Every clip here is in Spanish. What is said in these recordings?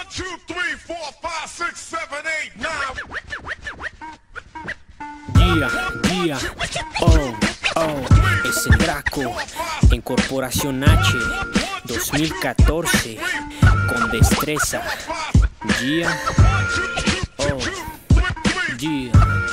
2, 3, 4, 5, 6, 7, 8, 9. Es el Draco en Corporación H 2014 con destreza. Yeah, oh, yeah.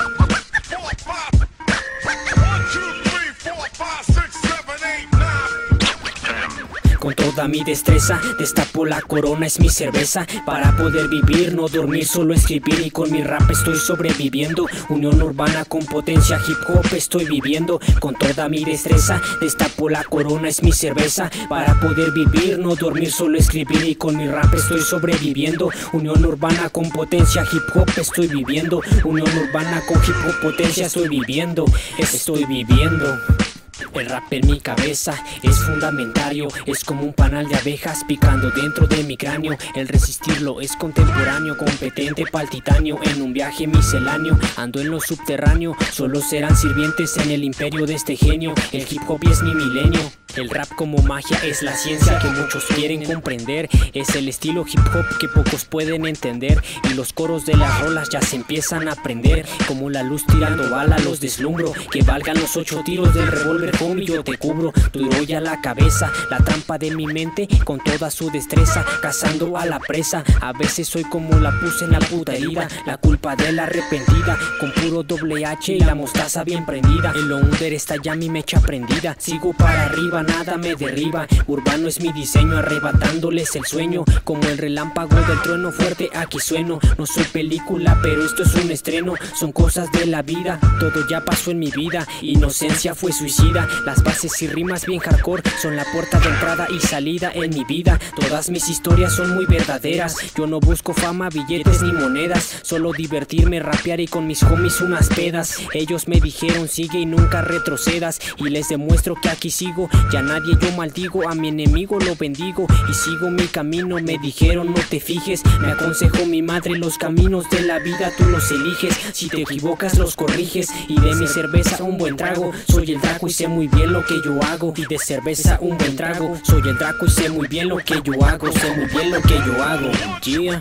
Con toda mi destreza destapo la corona, es mi cerveza. Para poder vivir, no dormir, solo escribir. Y con mi rap estoy sobreviviendo. Unión urbana con potencia, hip hop estoy viviendo. Con toda mi destreza destapo la corona, es mi cerveza. Para poder vivir, no dormir, solo escribir. Y con mi rap estoy sobreviviendo. Unión urbana con potencia, hip hop estoy viviendo. Unión urbana con hip hop potencia estoy viviendo. Estoy viviendo. El rap en mi cabeza es fundamentario, es como un panal de abejas picando dentro de mi cráneo. El resistirlo es contemporáneo, competente pa'l titanio. En un viaje misceláneo, ando en lo subterráneo. Solo serán sirvientes en el imperio de este genio. El hip hop es mi milenio. El rap como magia es la ciencia que muchos quieren comprender. Es el estilo hip hop que pocos pueden entender. Y los coros de las rolas ya se empiezan a aprender. Como la luz tirando bala los deslumbro. Que valgan los 8 tiros del revólver, homie, yo te cubro. Duro ya la cabeza, la trampa de mi mente con toda su destreza, cazando a la presa. A veces soy como la puse en la puta herida, la culpa de la arrepentida. Con puro doble H y la mostaza bien prendida. En lo under está ya mi mecha prendida. Sigo para arriba, nada me derriba. Urbano es mi diseño, arrebatándoles el sueño. Como el relámpago del trueno, fuerte aquí sueno. No soy película, pero esto es un estreno. Son cosas de la vida, todo ya pasó en mi vida. Inocencia fue suicida. Las bases y rimas bien hardcore son la puerta de entrada y salida en mi vida. Todas mis historias son muy verdaderas. Yo no busco fama, billetes ni monedas, solo divertirme, rapear y con mis homies unas pedas. Ellos me dijeron sigue y nunca retrocedas, y les demuestro que aquí sigo. Ya nadie yo maldigo, a mi enemigo lo bendigo y sigo mi camino. Me dijeron no te fijes, me aconsejó mi madre, los caminos de la vida tú los eliges. Si te equivocas los corriges, y de mi cerveza un buen trago. Soy el Draco y sé muy bien lo que yo hago. Y de cerveza un buen trago. Soy el Draco y sé muy bien lo que yo hago. Sé muy bien lo que yo hago. Yeah.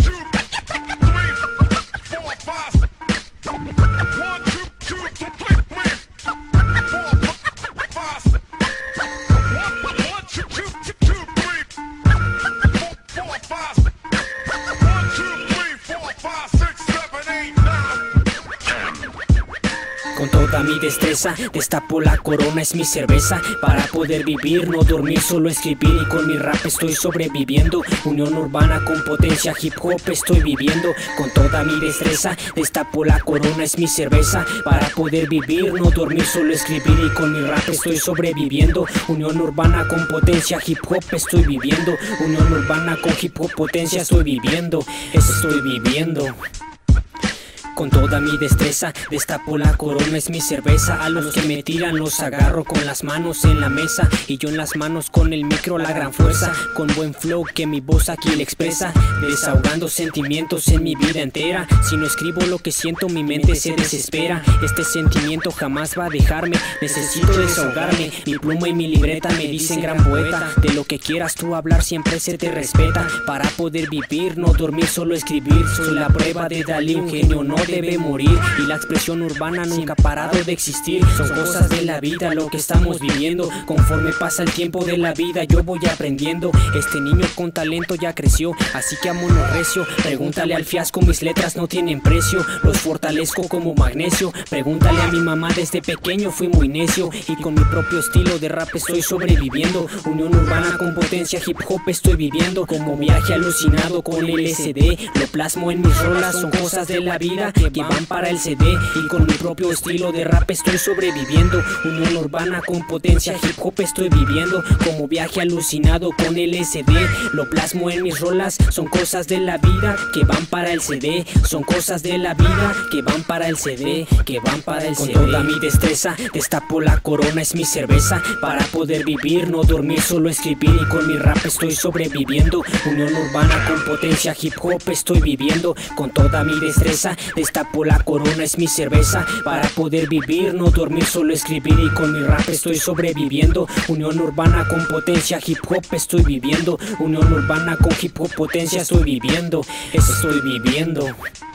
Con toda mi destreza destapo la corona, es mi cerveza. Para poder vivir, no dormir, solo escribir. Y con mi rap estoy sobreviviendo. Unión urbana con potencia, hip hop estoy viviendo. Con toda mi destreza destapo la corona, es mi cerveza. Para poder vivir, no dormir, solo escribir. Y con mi rap estoy sobreviviendo. Unión urbana con potencia, hip hop estoy viviendo. Unión urbana con hip hop potencia estoy viviendo. Estoy viviendo. Con toda mi destreza destapo la corona, es mi cerveza. A los que me tiran los agarro con las manos en la mesa, y yo en las manos con el micro la gran fuerza. Con buen flow que mi voz aquí le expresa, desahogando sentimientos en mi vida entera. Si no escribo lo que siento mi mente se desespera. Este sentimiento jamás va a dejarme, necesito desahogarme. Mi pluma y mi libreta me dicen gran poeta. De lo que quieras tú hablar siempre se te respeta. Para poder vivir, no dormir, solo escribir. Soy la prueba de Dalí, un genio no debe morir, y la expresión urbana nunca ha parado de existir. Son cosas de la vida lo que estamos viviendo. Conforme pasa el tiempo de la vida yo voy aprendiendo. Este niño con talento ya creció, así que amo no recio. Pregúntale al fiasco, mis letras no tienen precio. Los fortalezco como magnesio. Pregúntale a mi mamá, desde pequeño fui muy necio. Y con mi propio estilo de rap estoy sobreviviendo. Unión urbana con potencia, hip hop estoy viviendo. Como viaje alucinado con LSD, lo plasmo en mis rolas. Son cosas de la vida que van para el CD, y con mi propio estilo de rap estoy sobreviviendo. Unión urbana con potencia, hip hop estoy viviendo. Como viaje alucinado con LSD, lo plasmo en mis rolas. Son cosas de la vida que van para el CD. Son cosas de la vida que van para el CD, que van para el CD. Con toda mi destreza destapo la corona, es mi cerveza. Para poder vivir, no dormir, solo escribir. Y con mi rap estoy sobreviviendo. Unión urbana con potencia, hip hop estoy viviendo. Con toda mi destreza destapo la corona, es mi cerveza. Para poder vivir, no dormir, solo escribir. Y con mi rap estoy sobreviviendo. Unión urbana con potencia, hip hop estoy viviendo. Unión urbana con hip hop potencia estoy viviendo. Eso estoy viviendo.